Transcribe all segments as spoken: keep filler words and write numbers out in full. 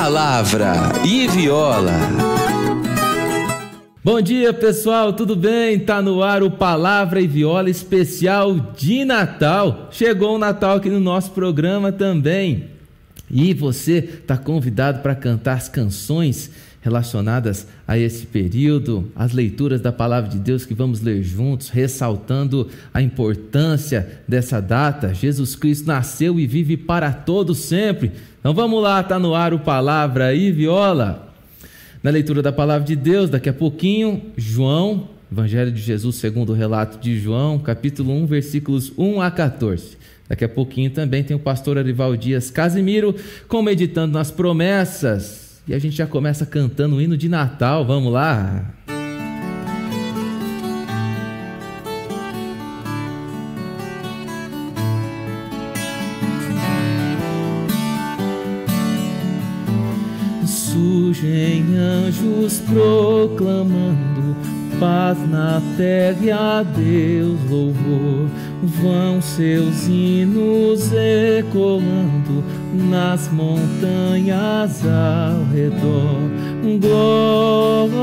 Palavra e Viola. Bom dia, pessoal, tudo bem? Tá no ar o Palavra e Viola especial de Natal. Chegou o Natal aqui no nosso programa também. E você tá convidado para cantar as canções relacionadas a esse período, as leituras da Palavra de Deus que vamos ler juntos, ressaltando a importância dessa data. Jesus Cristo nasceu e vive para todos sempre. Então vamos lá, tá no ar o Palavra e Viola. Na leitura da Palavra de Deus, daqui a pouquinho, João, Evangelho de Jesus segundo o relato de João, capítulo um, versículos um a quatorze. Daqui a pouquinho também tem o pastor Arival Dias Casimiro, com Meditando nas Promessas. E a gente já começa cantando o hino de Natal, vamos lá? Surgem anjos proclamando paz na terra e a Deus louvor. Vão seus hinos ecoando nas montanhas ao redor. Glória,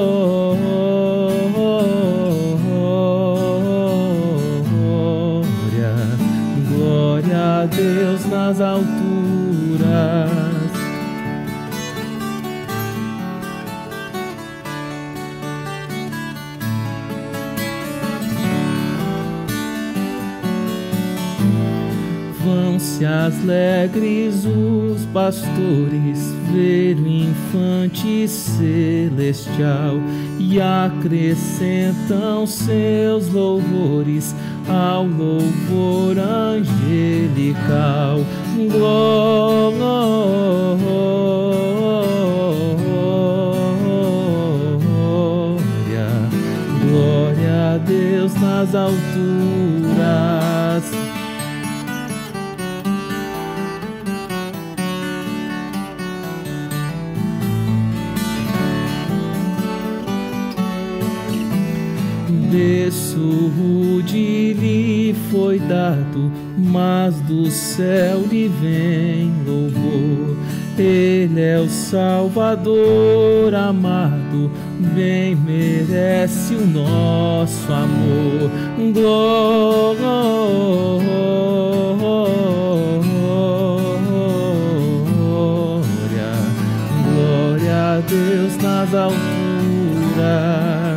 glória a Deus nas alturas. Vão-se alegres os pastores ver o infante celestial e acrescentam seus louvores ao louvor angelical. Glória, glória a Deus nas alturas. Berço rude lhe foi dado, mas do céu lhe vem louvor. Ele é o Salvador amado, bem merece o nosso amor. Glória, glória a Deus nas alturas.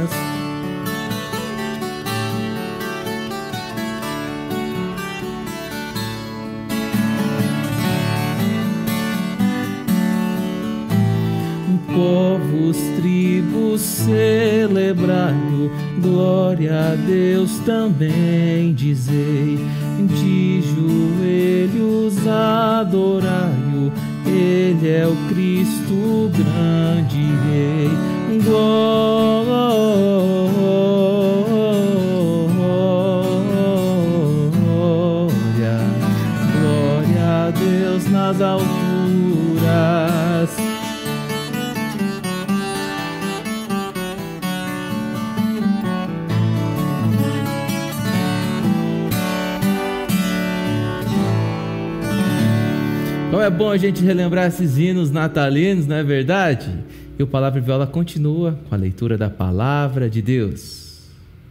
Povos, tribos, celebrai-o, glória a Deus também dizei, de joelhos adorai-o, ele é o Cristo grande Rei. Glória, glória a Deus nas alturas. Então é bom a gente relembrar esses hinos natalinos, não é verdade? E o Palavra e Viola continua com a leitura da Palavra de Deus.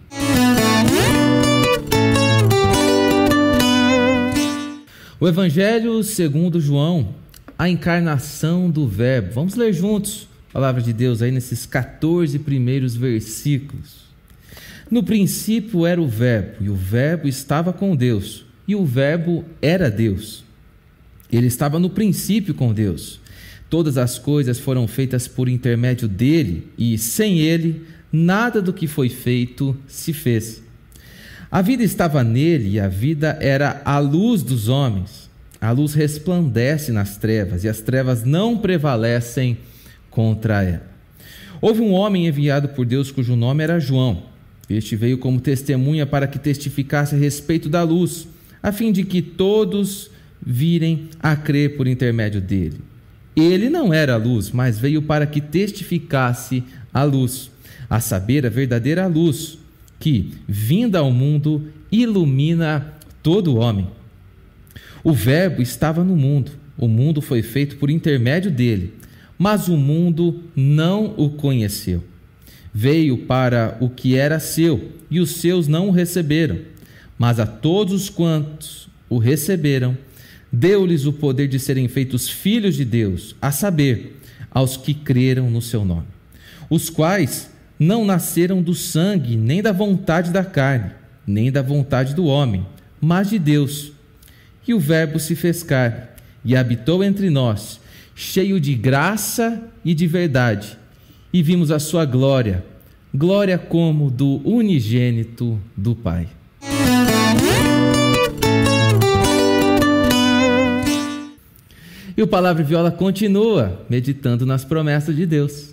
O Evangelho segundo João, a encarnação do Verbo. Vamos ler juntos a Palavra de Deus aí nesses quatorze primeiros versículos. No princípio era o Verbo, e o Verbo estava com Deus, e o Verbo era Deus. Ele estava no princípio com Deus. Todas as coisas foram feitas por intermédio dele, e sem ele, nada do que foi feito se fez. A vida estava nele, e a vida era a luz dos homens. A luz resplandece nas trevas, e as trevas não prevalecem contra ela. Houve um homem enviado por Deus, cujo nome era João. Este veio como testemunha para que testificasse a respeito da luz, a fim de que todos virem a crer por intermédio dele. Ele não era a luz, mas veio para que testificasse a luz, a saber, a verdadeira luz, que, vinda ao mundo, ilumina todo homem. O Verbo estava no mundo, o mundo foi feito por intermédio dele, mas o mundo não o conheceu. Veio para o que era seu, e os seus não o receberam. Mas a todos quantos o receberam, deu-lhes o poder de serem feitos filhos de Deus, a saber, aos que creram no seu nome, os quais não nasceram do sangue, nem da vontade da carne, nem da vontade do homem, mas de Deus. E o Verbo se fez carne e habitou entre nós, cheio de graça e de verdade, e vimos a sua glória, glória como do unigênito do Pai. E o Palavra e Viola continua meditando nas promessas de Deus.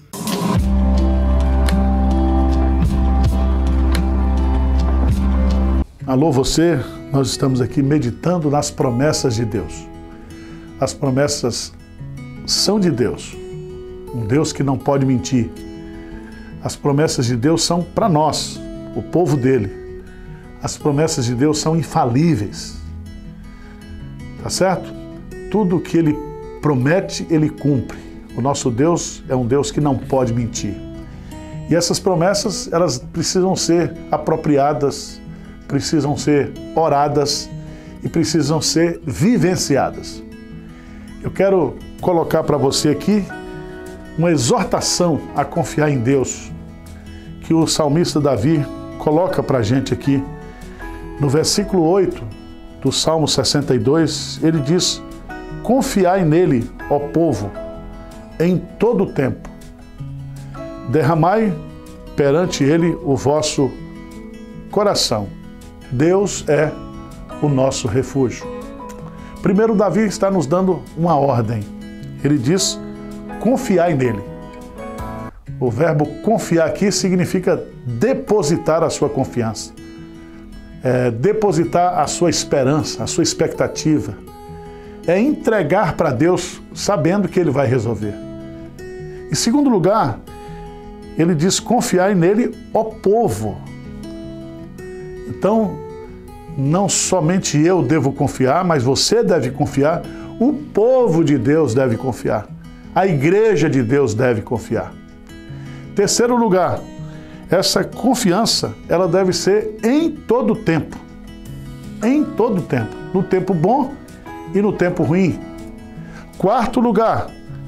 Alô você, nós estamos aqui meditando nas promessas de Deus. As promessas são de Deus, um Deus que não pode mentir. As promessas de Deus são para nós, o povo dele. As promessas de Deus são infalíveis, tá certo? Tudo que ele promete, ele cumpre. O nosso Deus é um Deus que não pode mentir. E essas promessas, elas precisam ser apropriadas, precisam ser oradas e precisam ser vivenciadas. Eu quero colocar para você aqui uma exortação a confiar em Deus, que o salmista Davi coloca para a gente aqui. No versículo oito do Salmo sessenta e dois, ele diz: confiai nele, ó povo, em todo o tempo. Derramai perante ele o vosso coração. Deus é o nosso refúgio. Primeiro, Davi está nos dando uma ordem. Ele diz: confiai nele. O verbo confiar aqui significa depositar a sua confiança, é, depositar a sua esperança, a sua expectativa. É entregar para Deus sabendo que ele vai resolver. Em segundo lugar, ele diz: confiai nele, ó povo. Então, não somente eu devo confiar, mas você deve confiar, o povo de Deus deve confiar, a igreja de Deus deve confiar. Terceiro lugar, essa confiança, ela deve ser em todo tempo, em todo tempo, no tempo bom e no tempo ruim. Quarto lugar,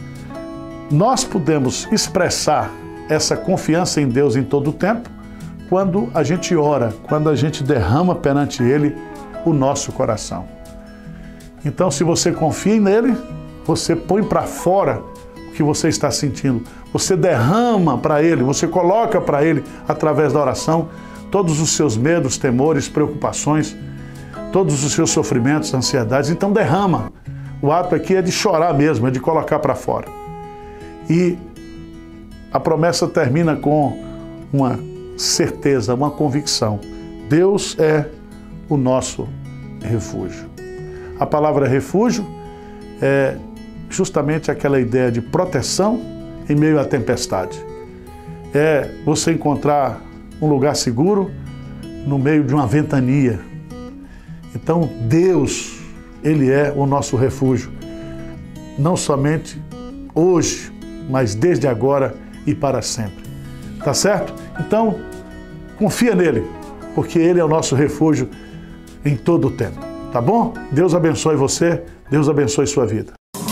nós podemos expressar essa confiança em Deus em todo tempo quando a gente ora, quando a gente derrama perante Ele o nosso coração. Então, se você confia nele, você põe para fora o que você está sentindo. Você derrama para Ele, você coloca para Ele, através da oração, todos os seus medos, temores, preocupações, todos os seus sofrimentos, ansiedades. Então, derrama. O ato aqui é de chorar mesmo, é de colocar para fora. E a promessa termina com uma certeza, uma convicção. Deus é o nosso refúgio. A palavra refúgio é justamente aquela ideia de proteção em meio à tempestade. É você encontrar um lugar seguro no meio de uma ventania. Então, Deus, Ele é o nosso refúgio. Não somente hoje, mas desde agora e para sempre. Tá certo? Então, confia nele, porque Ele é o nosso refúgio em todo o tempo. Tá bom? Deus abençoe você, Deus abençoe sua vida.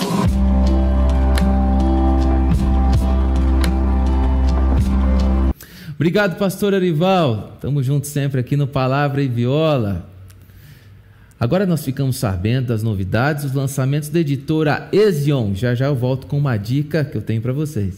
Obrigado, pastor Arival. Estamos juntos sempre aqui no Palavra e Viola. Agora nós ficamos sabendo das novidades, os lançamentos da editora Ezion. Já já eu volto com uma dica que eu tenho para vocês.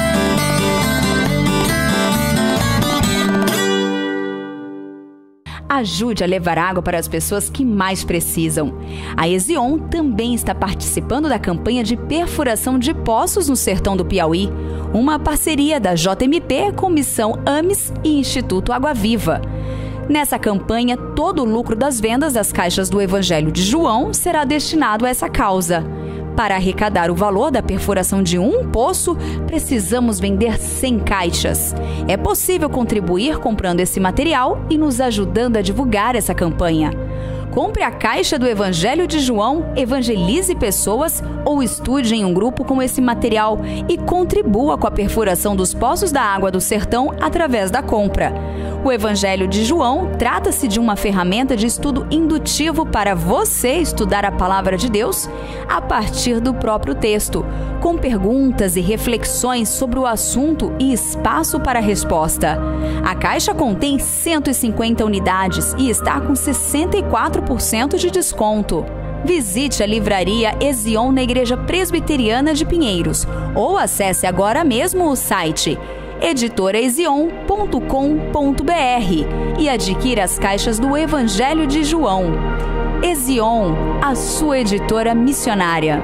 Ajude a levar água para as pessoas que mais precisam. A Ezion também está participando da campanha de perfuração de poços no sertão do Piauí, uma parceria da J M P com Missão AMES e Instituto Água Viva. Nessa campanha, todo o lucro das vendas das caixas do Evangelho de João será destinado a essa causa. Para arrecadar o valor da perfuração de um poço, precisamos vender cem caixas. É possível contribuir comprando esse material e nos ajudando a divulgar essa campanha. Compre a caixa do Evangelho de João, evangelize pessoas ou estude em um grupo com esse material e contribua com a perfuração dos poços da água do sertão através da compra. O Evangelho de João trata-se de uma ferramenta de estudo indutivo para você estudar a Palavra de Deus a partir do próprio texto, com perguntas e reflexões sobre o assunto e espaço para a resposta. A caixa contém cento e cinquenta unidades e está com sessenta e quatro por cento de desconto. Visite a livraria Ezion na Igreja Presbiteriana de Pinheiros ou acesse agora mesmo o site editora ezion ponto com ponto b r e adquira as caixas do Evangelho de João. Ezion, a sua editora missionária.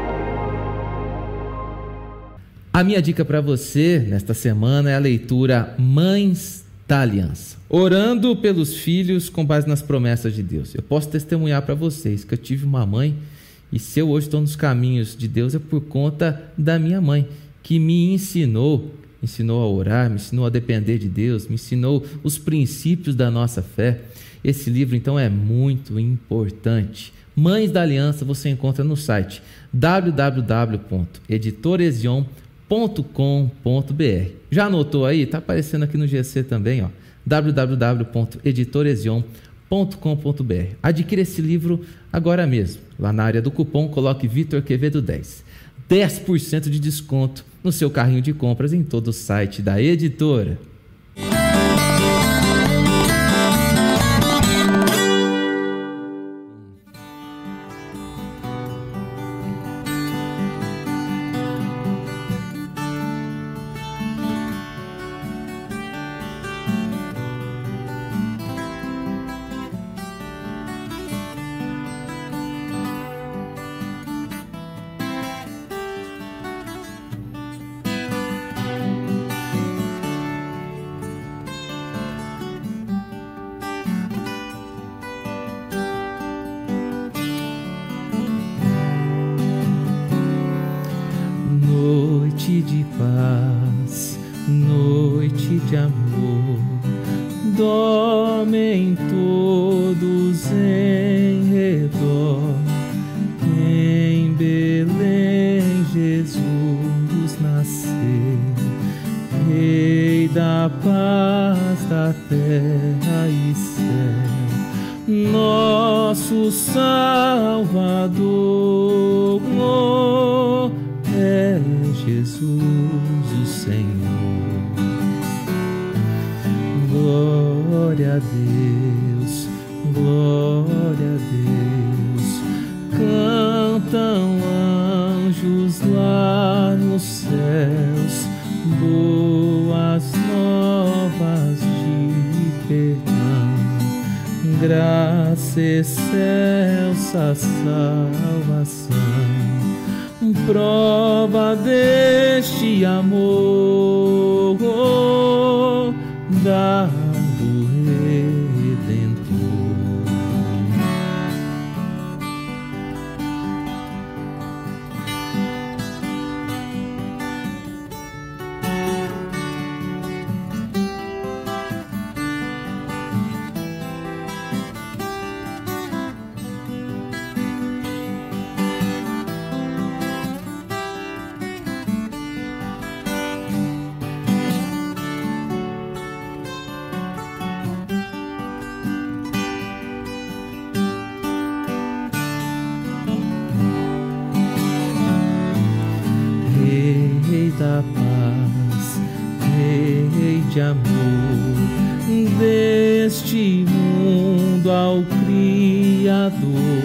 A minha dica para você nesta semana é a leitura Mães da Aliança, orando pelos filhos com base nas promessas de Deus. Eu posso testemunhar para vocês que eu tive uma mãe, e se eu hoje estou nos caminhos de Deus é por conta da minha mãe, que me ensinou me ensinou a orar, me ensinou a depender de Deus, me ensinou os princípios da nossa fé. Esse livro, então, é muito importante. Mães da Aliança você encontra no site w w w ponto editora ezion ponto com ponto b r. Já anotou aí? Está aparecendo aqui no G C também, ó, w w w ponto editora ezion ponto com ponto b r. Adquira esse livro agora mesmo. Lá na área do cupom, coloque Vitor Quevedo dez. dez por cento de desconto no seu carrinho de compras em todo o site da editora. Noite de paz, noite de amor, dormem todos em redor. Em Belém Jesus nasceu, Rei da paz da terra e céu, nosso Salvador. É Jesus o Senhor. Glória a Deus, glória a Deus. Cantam anjos lá nos céus, boas novas de perdão, graça excelsa salvação. Prova deste amor da do Redentor. Rei da paz, Rei de amor, deste mundo ao Criador,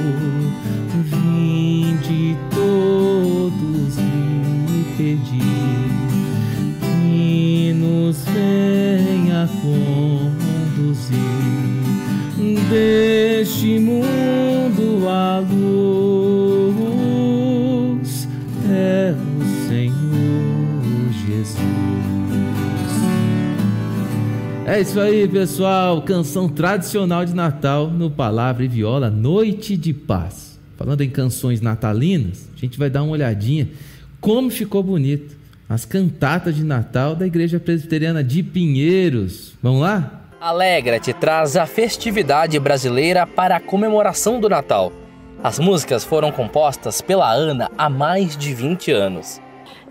vinde todos lhe pedir, que nos venha conduzir, deste mundo à luz, é o Senhor Jesus. É isso aí, pessoal, canção tradicional de Natal no Palavra e Viola, Noite de Paz. Falando em canções natalinas, a gente vai dar uma olhadinha como ficou bonito as cantatas de Natal da Igreja Presbiteriana de Pinheiros. Vamos lá? Alegra-te traz a festividade brasileira para a comemoração do Natal. As músicas foram compostas pela Ana há mais de vinte anos.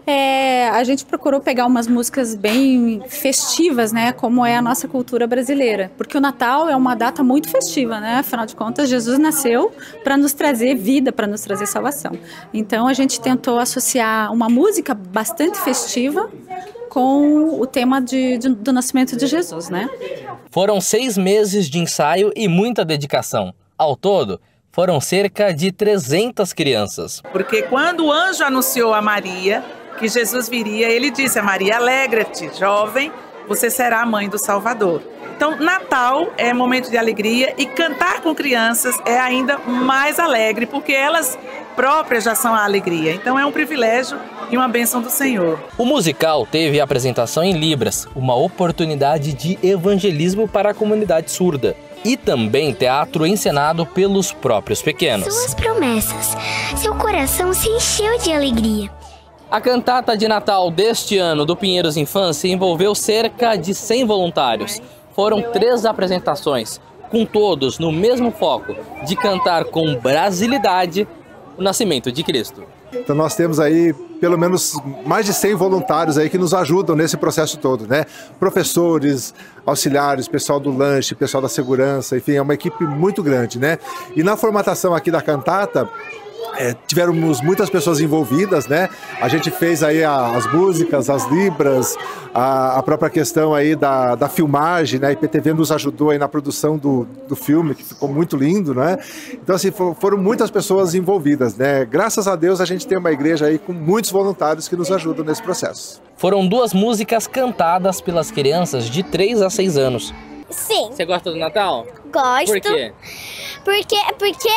É, a gente procurou pegar umas músicas bem festivas, né, como é a nossa cultura brasileira, porque o Natal é uma data muito festiva, né, afinal de contas Jesus nasceu para nos trazer vida, para nos trazer salvação. Então a gente tentou associar uma música bastante festiva com o tema de, de, do nascimento de Jesus, né. Foram seis meses de ensaio e muita dedicação. Ao todo, foram cerca de trezentas crianças. Porque quando o anjo anunciou a Maria que Jesus viria, ele disse a Maria: alegra-te, jovem, você será a mãe do Salvador. Então, Natal é momento de alegria e cantar com crianças é ainda mais alegre, porque elas próprias já são a alegria. Então, é um privilégio e uma bênção do Senhor. O musical teve apresentação em Libras, uma oportunidade de evangelismo para a comunidade surda. E também teatro encenado pelos próprios pequenos. Suas promessas, seu coração se encheu de alegria. A cantata de Natal deste ano do Pinheiros Infância envolveu cerca de cem voluntários. Foram três apresentações, com todos no mesmo foco, de cantar com brasilidade o nascimento de Cristo. Então nós temos aí pelo menos mais de cem voluntários aí que nos ajudam nesse processo todo, né? Professores, auxiliares, pessoal do lanche, pessoal da segurança, enfim, é uma equipe muito grande, né? E na formatação aqui da cantata, É, tivemos muitas pessoas envolvidas, né? A gente fez aí a, as músicas, as libras, a, a própria questão aí da, da filmagem, né? A I P T V nos ajudou aí na produção do, do filme, que ficou muito lindo, né? Então, assim, for, foram muitas pessoas envolvidas, né? Graças a Deus a gente tem uma igreja aí com muitos voluntários que nos ajudam nesse processo. Foram duas músicas cantadas pelas crianças de três a seis anos. Sim. Você gosta do Natal? Gosto. Por quê? Porque, porque,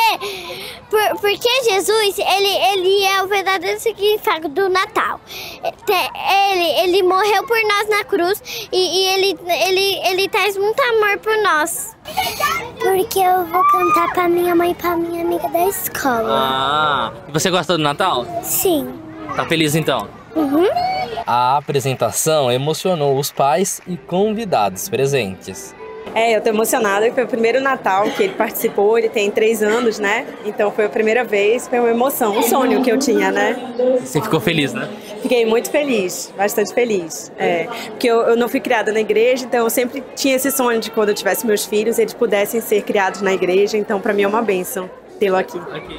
por, porque Jesus, ele, ele é o verdadeiro significado do Natal. Ele, ele morreu por nós na cruz e, e ele, ele, ele traz muito amor por nós. Porque eu vou cantar pra minha mãe e pra minha amiga da escola. Ah, e você gosta do Natal? Sim. Tá feliz então? Uhum. A apresentação emocionou os pais e convidados presentes. É, eu tô emocionada, foi o primeiro Natal que ele participou, ele tem três anos, né? Então foi a primeira vez, foi uma emoção, um sonho que eu tinha, né? Você ficou feliz, né? Fiquei muito feliz, bastante feliz. É, porque eu, eu não fui criada na igreja, então eu sempre tinha esse sonho de quando eu tivesse meus filhos, eles pudessem ser criados na igreja, então pra mim é uma bênção tê-lo aqui. Okay.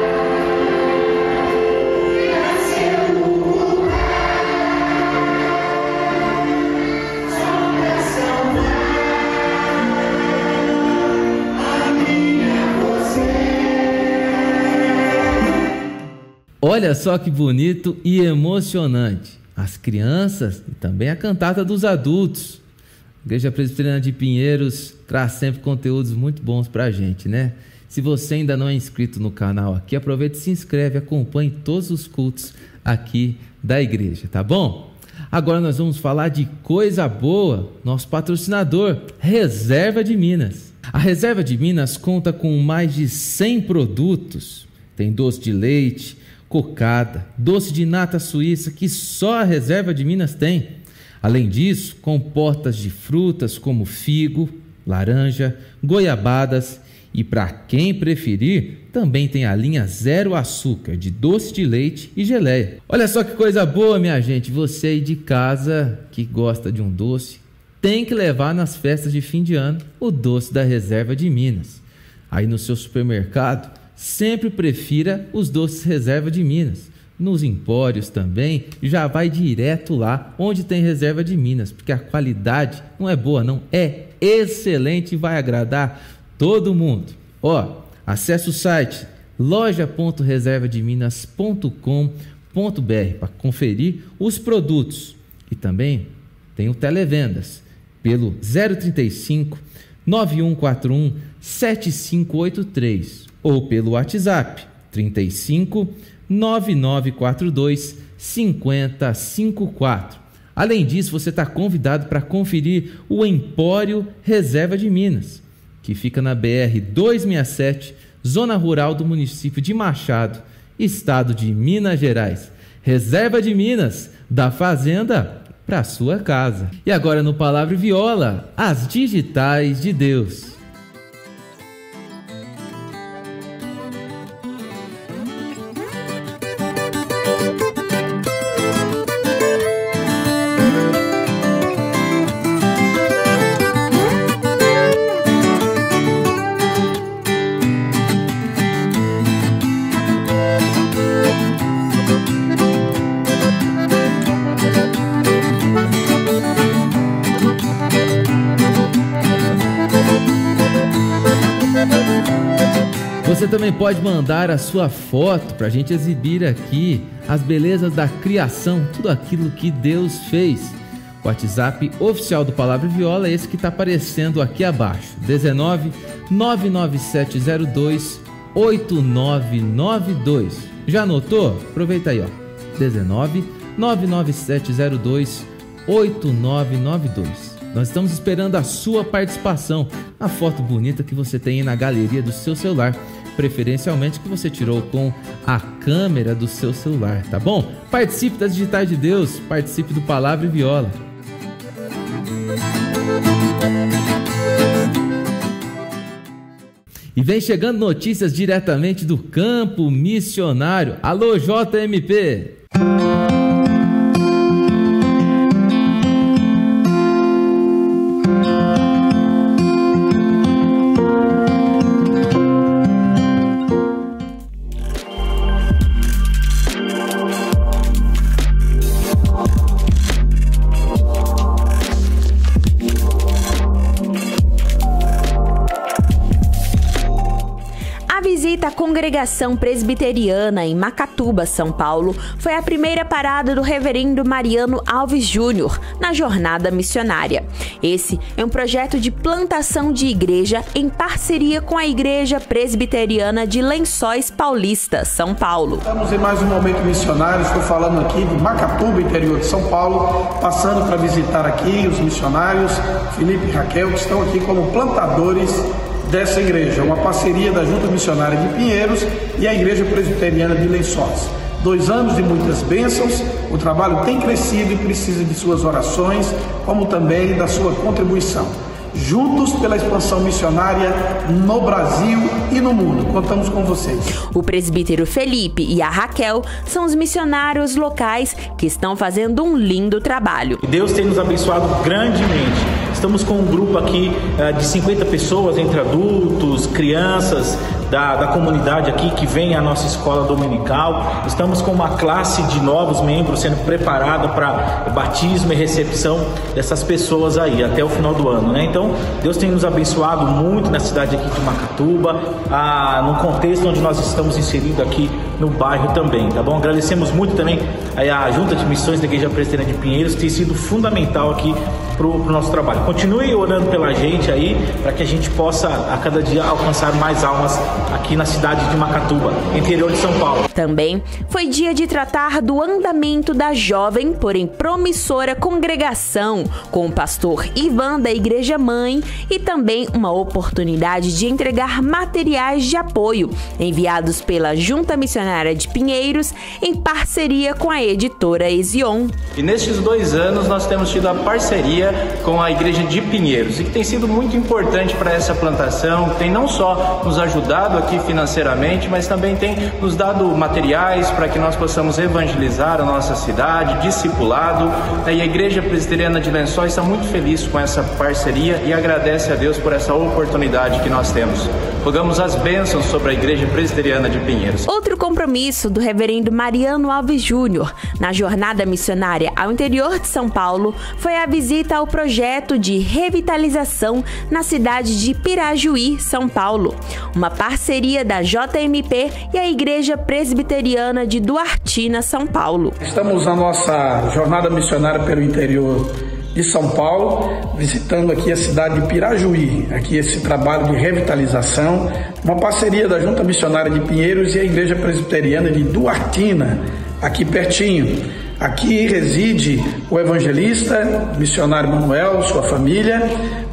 Olha só que bonito e emocionante. As crianças e também a cantata dos adultos. A Igreja Presbiteriana de Pinheiros traz sempre conteúdos muito bons pra gente, né? Se você ainda não é inscrito no canal aqui, aproveite e se inscreve, acompanhe todos os cultos aqui da igreja, tá bom? Agora nós vamos falar de coisa boa, nosso patrocinador, Reserva de Minas. A Reserva de Minas conta com mais de cem produtos. Tem doce de leite, cocada, doce de nata suíça que só a Reserva de Minas tem. Além disso, compotas de frutas como figo, laranja, goiabadas e, para quem preferir, também tem a linha zero açúcar de doce de leite e geleia. Olha só que coisa boa, minha gente, você aí de casa que gosta de um doce, tem que levar nas festas de fim de ano o doce da Reserva de Minas. Aí no seu supermercado, sempre prefira os doces Reserva de Minas. Nos empórios também, já vai direto lá onde tem Reserva de Minas, porque a qualidade não é boa não, é excelente e vai agradar todo mundo. Ó, acesse o site loja ponto reserva de minas ponto com ponto br para conferir os produtos. E também tem o Televendas pelo zero trinta e cinco, nove um quatro um, sete cinco oito três ou pelo WhatsApp trinta e cinco, nove nove quatro dois, cinco zero cinco quatro. Além disso, você está convidado para conferir o Empório Reserva de Minas, que fica na B R duzentos e sessenta e sete, zona rural do município de Machado, estado de Minas Gerais. Reserva de Minas, da fazenda para sua casa. E agora no Palavra e Viola, as digitais de Deus. Você também pode mandar a sua foto para a gente exibir aqui as belezas da criação, tudo aquilo que Deus fez. O WhatsApp oficial do Palavra e Viola é esse que está aparecendo aqui abaixo, dezenove, nove nove sete zero dois, oito nove nove dois. Já anotou? Aproveita aí, ó. dezenove, nove nove sete zero dois, oito nove nove dois. Nós estamos esperando a sua participação, a foto bonita que você tem aí na galeria do seu celular, preferencialmente que você tirou com a câmera do seu celular, tá bom? Participe das Digitais de Deus, participe do Palavra e Viola. E vem chegando notícias diretamente do campo missionário. Alô, J M P! A Congregação Presbiteriana em Macatuba, São Paulo, foi a primeira parada do reverendo Mariano Alves Júnior na jornada missionária. Esse é um projeto de plantação de igreja em parceria com a Igreja Presbiteriana de Lençóis Paulista, São Paulo. Estamos em mais um momento missionário, estou falando aqui de Macatuba, interior de São Paulo, passando para visitar aqui os missionários Felipe e Raquel, que estão aqui como plantadores dessa igreja, uma parceria da Junta Missionária de Pinheiros e a Igreja Presbiteriana de Lençóis. Dois anos de muitas bênçãos, o trabalho tem crescido e precisa de suas orações, como também da sua contribuição. Juntos pela expansão missionária no Brasil e no mundo. Contamos com vocês. O presbítero Felipe e a Raquel são os missionários locais que estão fazendo um lindo trabalho. Deus tem nos abençoado grandemente. Estamos com um grupo aqui uh, de cinquenta pessoas, entre adultos, crianças da, da comunidade aqui que vem à nossa escola dominical. Estamos com uma classe de novos membros sendo preparada para batismo e recepção dessas pessoas aí até o final do ano, né? Então, Deus tem nos abençoado muito na cidade aqui de Macatuba, ah, no contexto onde nós estamos inseridos aqui no bairro também, tá bom? Agradecemos muito também a Junta de Missões da Igreja Presbiteriana de Pinheiros, que tem sido fundamental aqui para o nosso trabalho. Continue orando pela gente aí, para que a gente possa a cada dia alcançar mais almas aqui na cidade de Macatuba, interior de São Paulo. Também foi dia de tratar do andamento da jovem, porém promissora congregação, com o pastor Ivan da Igreja Mãe, e também uma oportunidade de entregar materiais de apoio enviados pela Junta Missionária de Pinheiros em parceria com a editora Ezion. E nestes dois anos nós temos tido a parceria com a Igreja de Pinheiros, e que tem sido muito importante para essa plantação, tem não só nos ajudado aqui financeiramente, mas também tem nos dado materiais para que nós possamos evangelizar a nossa cidade, discipulado, e a Igreja Presbiteriana de Lençóis está muito feliz com essa parceria e agradece a Deus por essa oportunidade que nós temos. Rogamos as bênçãos sobre a Igreja Presbiteriana de Pinheiros. Outro compromisso do reverendo Mariano Alves Júnior na jornada missionária ao interior de São Paulo foi a visita ao projeto de revitalização na cidade de Pirajuí, São Paulo, uma parceria da J M P e a Igreja Presbiteriana de Duartina, São Paulo. Estamos na nossa jornada missionária pelo interior de São Paulo, visitando aqui a cidade de Pirajuí, aqui esse trabalho de revitalização, uma parceria da Junta Missionária de Pinheiros e a Igreja Presbiteriana de Duartina, aqui pertinho. Aqui reside o evangelista, missionário Manuel, sua família,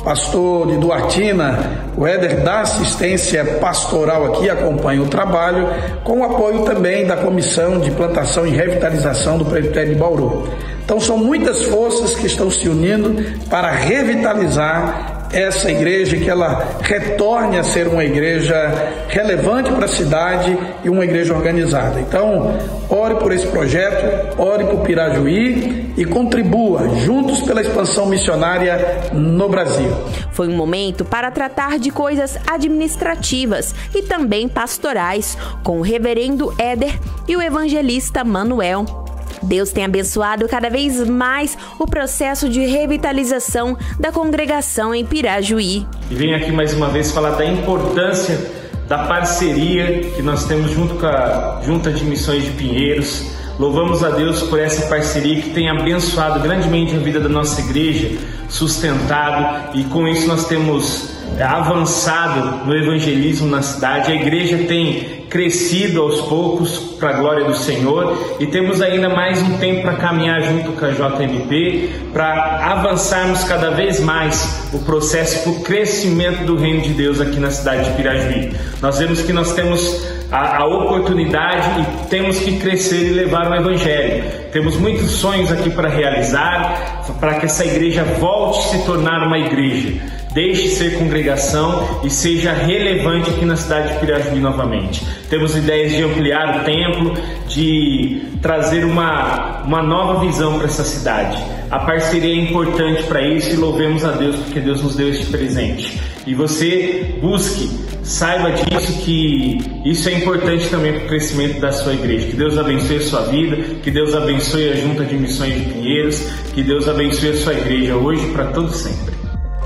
pastor de Duartina, o Éder da assistência pastoral aqui, acompanha o trabalho, com o apoio também da Comissão de Plantação e Revitalização do Presbitério de Bauru. Então são muitas forças que estão se unindo para revitalizar essa igreja, que ela retorne a ser uma igreja relevante para a cidade e uma igreja organizada. Então, ore por esse projeto, ore por Pirajuí e contribua juntos pela expansão missionária no Brasil. Foi um momento para tratar de coisas administrativas e também pastorais com o reverendo Éder e o evangelista Manuel. Deus tem abençoado cada vez mais o processo de revitalização da congregação em Pirajuí. E venho aqui mais uma vez falar da importância da parceria que nós temos junto com a Junta de Missões de Pinheiros. Louvamos a Deus por essa parceria que tem abençoado grandemente a vida da nossa igreja, sustentado, e com isso nós temos avançado no evangelismo na cidade. A igreja tem crescido aos poucos para a glória do Senhor e temos ainda mais um tempo para caminhar junto com a J M P, para avançarmos cada vez mais o processo para o crescimento do reino de Deus aqui na cidade de Pirajuí. Nós vemos que nós temos a, a oportunidade e temos que crescer e levar o evangelho. Temos muitos sonhos aqui para realizar, para que essa igreja volte a se tornar uma igreja. Deixe de ser congregação e seja relevante aqui na cidade de Pirajuí novamente. Temos ideias de ampliar o templo, de trazer uma, uma nova visão para essa cidade. A parceria é importante para isso e louvemos a Deus porque Deus nos deu este presente. E você busque, saiba disso, que isso é importante também para o crescimento da sua igreja. Que Deus abençoe a sua vida, que Deus abençoe a Junta de Missões de Pinheiros, que Deus abençoe a sua igreja hoje e para todo sempre.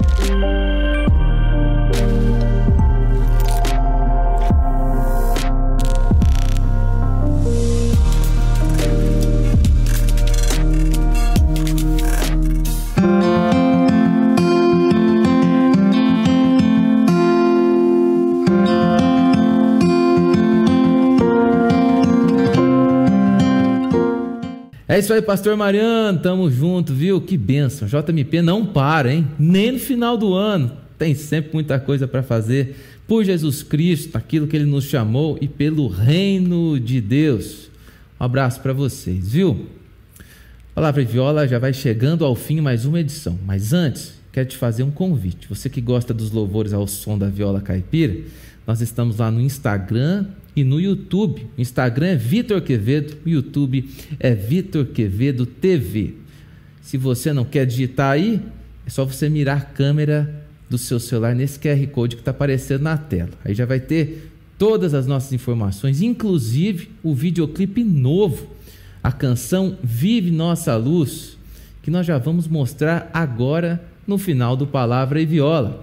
É isso aí, pastor Mariano, tamo junto, viu? Que bênção. J M P não para, hein? Nem no final do ano. Tem sempre muita coisa para fazer por Jesus Cristo, aquilo que ele nos chamou e pelo reino de Deus. Um abraço para vocês, viu? Palavra e Viola já vai chegando ao fim, mais uma edição. Mas antes, quero te fazer um convite. Você que gosta dos louvores ao som da viola caipira, nós estamos lá no Instagram e no YouTube. O Instagram é Vitor Quevedo, o YouTube é Vitor Quevedo T V. Se você não quer digitar aí, é só você mirar a câmera do seu celular nesse Q R Code que está aparecendo na tela. Aí já vai ter todas as nossas informações, inclusive o videoclipe novo, a canção Vive Nossa Luz, que nós já vamos mostrar agora no final do Palavra e Viola.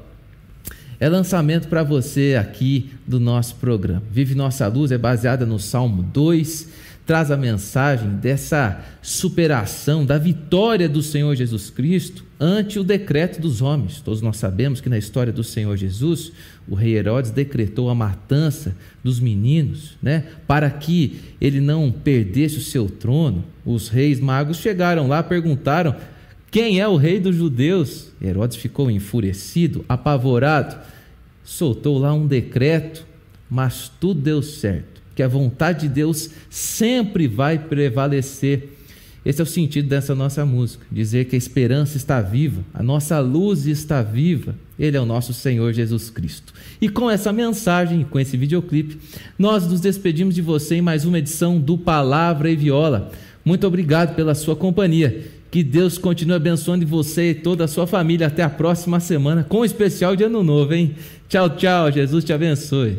É lançamento para você aqui do nosso programa. Vive Nossa Luz é baseada no Salmo dois, traz a mensagem dessa superação, da vitória do Senhor Jesus Cristo ante o decreto dos homens. Todos nós sabemos que na história do Senhor Jesus, o rei Herodes decretou a matança dos meninos, né, para que ele não perdesse o seu trono. Os reis magos chegaram lá, perguntaram: quem é o rei dos judeus? Herodes ficou enfurecido, apavorado, soltou lá um decreto, mas tudo deu certo, que a vontade de Deus sempre vai prevalecer. Esse é o sentido dessa nossa música, dizer que a esperança está viva, a nossa luz está viva, Ele é o nosso Senhor Jesus Cristo. E com essa mensagem, com esse videoclipe, nós nos despedimos de você em mais uma edição do Palavra e Viola. Muito obrigado pela sua companhia. Que Deus continue abençoando você e toda a sua família. Até a próxima semana, com o especial de Ano Novo, hein? Tchau, tchau. Jesus te abençoe.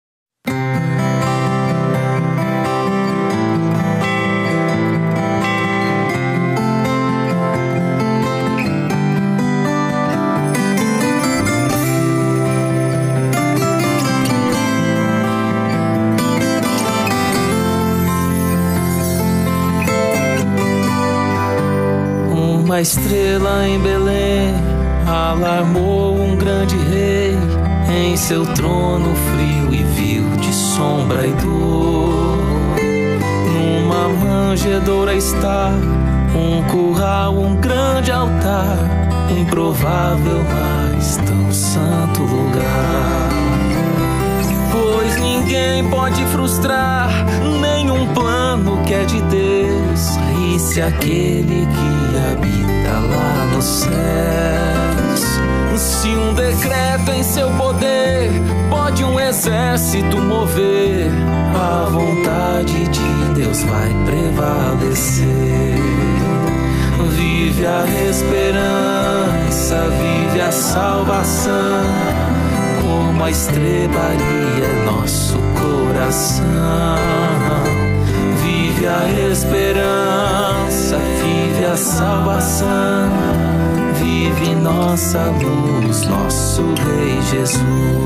Uma estrela em Belém alarmou um grande rei em seu trono frio e vil de sombra e dor. Numa manjedoura está um curral, um grande altar, improvável, mas mais tão santo lugar. Pois ninguém pode frustrar nenhum plano que é de Deus, e se aquele que habita lá nos céus. Se um decreto em seu poder pode um exército mover, a vontade de Deus vai prevalecer. Vive a esperança, vive a salvação, como a estrebaria nosso coração. Vive a esperança, vive a salvação, vive nossa luz, nosso Rei Jesus.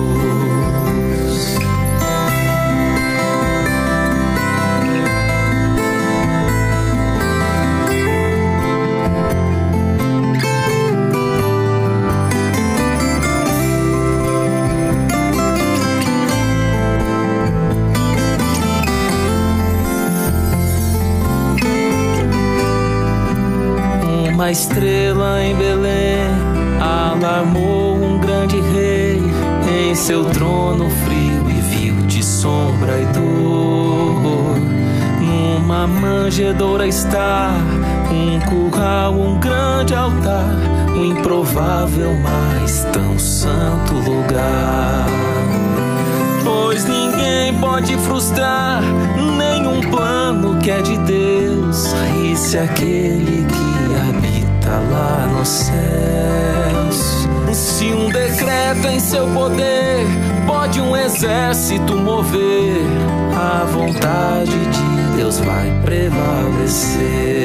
Uma estrela em Belém alarmou um grande rei em seu trono frio e vil de sombra e dor. Numa manjedoura está um curral, um grande altar, um improvável, mas tão santo lugar. Pois ninguém pode frustrar nenhum plano que é de Deus, e se aquele que habita lá nos céus. Se um decreto em seu poder pode um exército mover, a vontade de Deus vai prevalecer.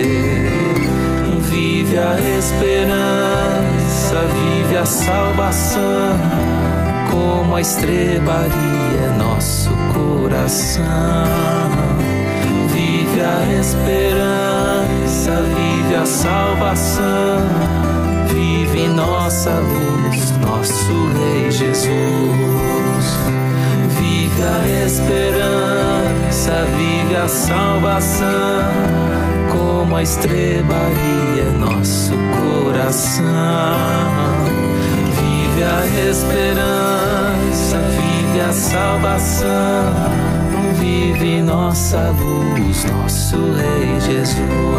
Vive a esperança, vive a salvação, como a estrebaria nosso coração. Vive a esperança, vive a salvação, vive nossa luz, nosso Rei Jesus. Vive a esperança, vive a salvação, como a estrebaria nosso coração. Vive a esperança, vive a salvação, vive nossa luz, nosso Rei Jesus.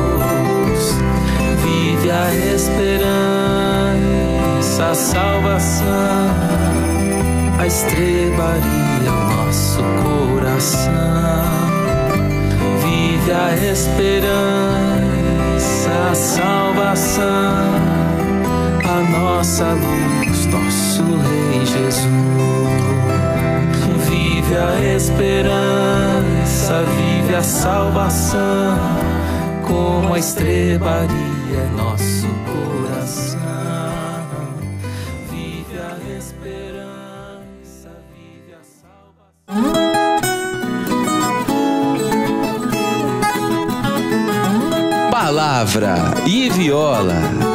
Vive a esperança, a salvação, a estrebaria o nosso coração. Vive a esperança, a salvação, a nossa luz, nosso Rei Jesus. Vive a esperança, vive a salvação, como a estrebaria nosso coração. Vive a esperança, vive a salvação. Palavra e Viola.